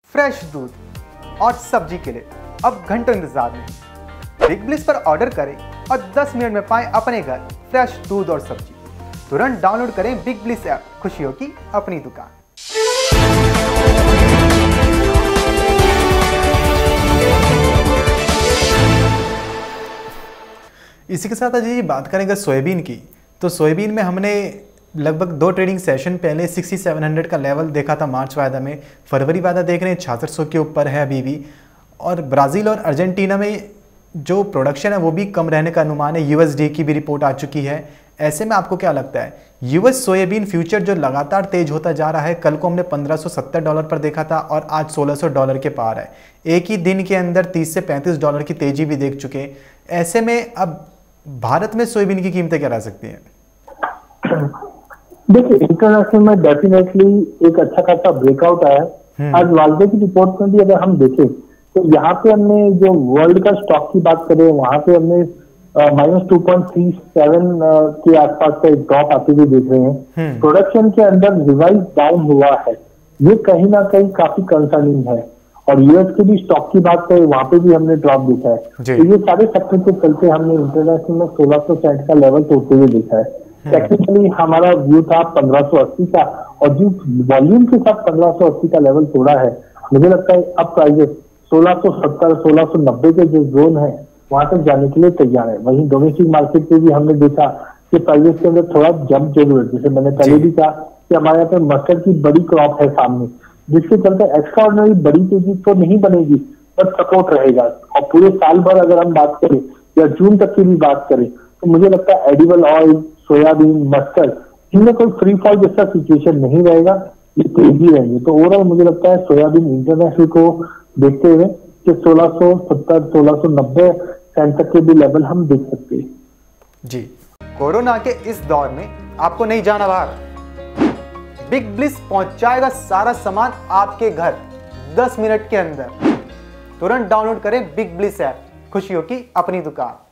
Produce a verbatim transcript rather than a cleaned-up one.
Fresh दूध और सब्जी के लिए अब घंटों इंतजार नहीं। बिग ब्लिस पर ऑर्डर करें और दस मिनट में पाएं अपने घर फ्रेश दूध और सब्जी। तुरंत डाउनलोड करें बिग ब्लिस ऐप, खुशियों की अपनी दुकान। इसी के साथ आज ये बात करेंगे सोयाबीन की। तो सोयाबीन में हमने लगभग दो ट्रेडिंग सेशन पहले सिक्सटी सेवन हंड्रेड का लेवल देखा था मार्च वायदा में। फरवरी वायदा देख रहे हैं छियासठ सौ के ऊपर है अभी भी। और ब्राज़ील और अर्जेंटीना में जो प्रोडक्शन है वो भी कम रहने का अनुमान है। यूएसडी की भी रिपोर्ट आ चुकी है। ऐसे में आपको क्या लगता है, यूएस सोयाबीन फ्यूचर जो लगातार तेज होता जा रहा है, कल को हमने पंद्रह सौ सत्तर डॉलर पर देखा था और आज सोलह सौ डॉलर के पार है। एक ही दिन के अंदर तीस से पैंतीस डॉलर की तेजी भी देख चुके। ऐसे में अब भारत में सोयाबीन की कीमतें क्या रह सकती हैं? देखिए, इंटरनेशनल में डेफिनेटली एक अच्छा खासा ब्रेकआउट आया। आज वालदे की रिपोर्ट में भी अगर हम देखें तो यहाँ पे हमने जो वर्ल्ड का स्टॉक की बात करें, वहां पे हमने minus two point three seven के आसपास का एक ड्रॉप आते हुए देख रहे हैं। प्रोडक्शन के अंदर रिवाइज डाउन हुआ है, ये कहीं ना कहीं काफी कंसर्निंग है। और यूएस के भी स्टॉक की बात करें, वहां पे भी हमने ड्रॉप देखा है। तो ये सारे फैक्टर के चलते हमने इंटरनेशनल में सोलह सौ सेंट का लेवल तोड़ते हुए देखा है। टेक्निकली हमारा व्यू था पंद्रह सौ अस्सी का, और जिस वॉल्यूम के साथ पंद्रह सौ अस्सी का लेवल तोड़ा है, मुझे लगता है अब प्राइजेस सोलह सौ सत्तर सोलह सौ नब्बे के जो जोन है वहां तक जाने के लिए तैयार है। वहीं डोमेस्टिक मार्केट पे भी हमने देखा कि प्राइजेस के अंदर थोड़ा जंप जरूर है। जैसे मैंने पहले भी कहा कि हमारे यहाँ पे मस्टर्ड की बड़ी क्रॉप है सामने, जिसके चलते एक्स्ट्राऑर्डिनरी बड़ी तेजी तो नहीं बनेगी, बट सपोर्ट रहेगा। और पूरे साल भर अगर हम बात करें या जून तक की भी बात करें, तो मुझे लगता है एडिबल ऑयल, सोयाबीन, मस्टर्ड, इनमें कोई फ्री फॉल जैसा सिचुएशन नहीं रहेगा, ये तेजी रहेगी। तो ओवरऑल मुझे लगता है सोयाबीन इंटरनेशनल को देखते हुए कि सोलह सौ सत्तर सोलह सौ नब्बे सेंट तक के भी लेवल हम देख सकते हैं। जी, कोरोना के इस दौर में आपको नहीं जाना बाहर। बिग ब्लिस पहुंचाएगा सारा सामान आपके घर दस मिनट के अंदर। तुरंत डाउनलोड करें बिग ब्लिस ऐप, खुशियों की अपनी दुकान।